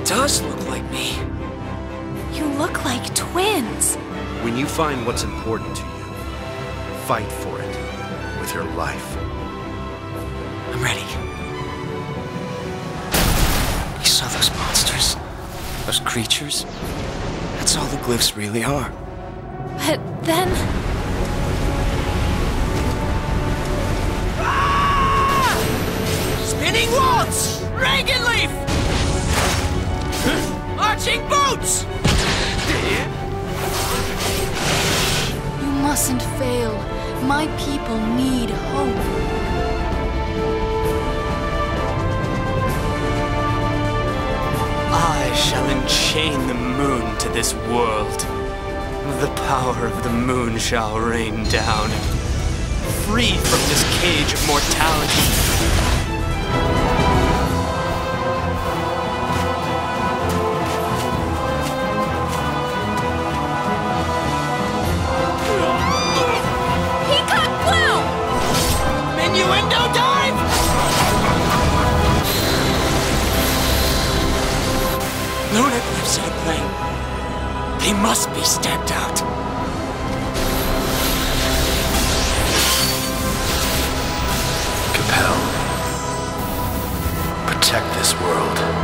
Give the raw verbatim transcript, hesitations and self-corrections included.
does look like me. You look like twins. When you find what's important to you, fight for it with your life. I'm ready. You saw those monsters? Those creatures? That's all the glyphs really are. But then... Ah! Spinning waltz! Dragon leaf! Arching boots! You mustn't fail. My people need hope. I shall enchain the moon to this world. The power of the moon shall rain down, free from this cage of mortality. Innuendo dive! Lunar glyphs at play. They must be stamped out. Capel, protect this world.